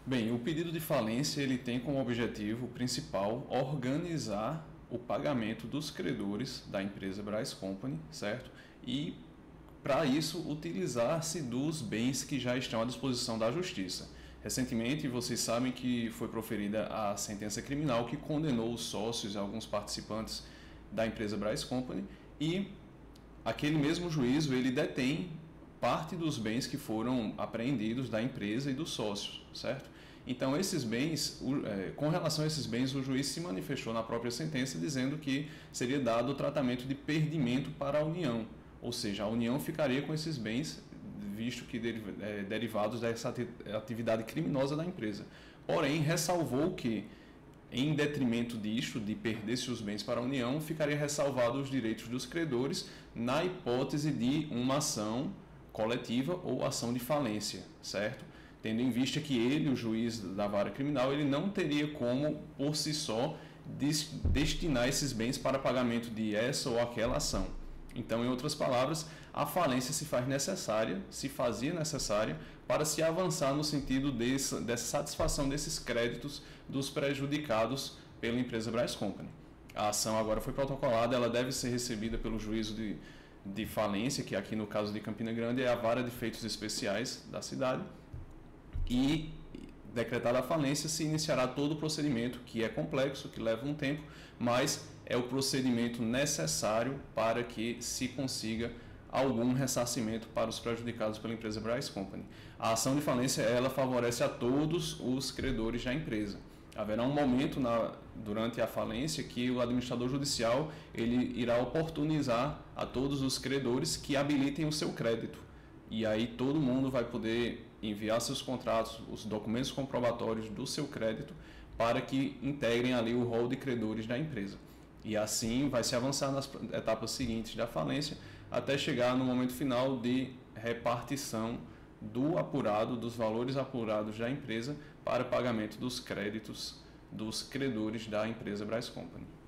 Bem, o pedido de falência ele tem como objetivo principal organizar o pagamento dos credores da empresa Brás Company, certo? E para isso utilizar-se dos bens que já estão à disposição da Justiça. Recentemente, vocês sabem que foi proferida a sentença criminal que condenou os sócios e alguns participantes da empresa Brás Company e aquele mesmo juízo ele detém parte dos bens que foram apreendidos da empresa e dos sócios, certo? Então, esses bens, com relação a esses bens, o juiz se manifestou na própria sentença dizendo que seria dado o tratamento de perdimento para a União, ou seja, a União ficaria com esses bens, visto que derivados dessa atividade criminosa da empresa. Porém, ressalvou que, em detrimento disto, de perder-se os bens para a União, ficaria ressalvado os direitos dos credores na hipótese de uma ação coletiva ou ação de falência, certo? Tendo em vista que ele, o juiz da vara criminal, ele não teria como, por si só, destinar esses bens para pagamento de essa ou aquela ação. Então, em outras palavras, a falência se fazia necessária para se avançar no sentido dessa satisfação desses créditos dos prejudicados pela empresa Brás Company. A ação agora foi protocolada, ela deve ser recebida pelo juízo de falência, que aqui no caso de Campina Grande é a vara de feitos especiais da cidade, e decretada a falência se iniciará todo o procedimento, que é complexo, que leva um tempo, mas é o procedimento necessário para que se consiga algum ressarcimento para os prejudicados pela empresa Brás Company. A ação de falência ela favorece a todos os credores da empresa. Haverá um momento durante a falência que o administrador judicial ele irá oportunizar a todos os credores que habilitem o seu crédito. E aí todo mundo vai poder enviar seus contratos, os documentos comprobatórios do seu crédito para que integrem ali o rol de credores da empresa. E assim vai se avançar nas etapas seguintes da falência até chegar no momento final de repartição dos valores apurados da empresa para pagamento dos créditos dos credores da empresa Brás Company.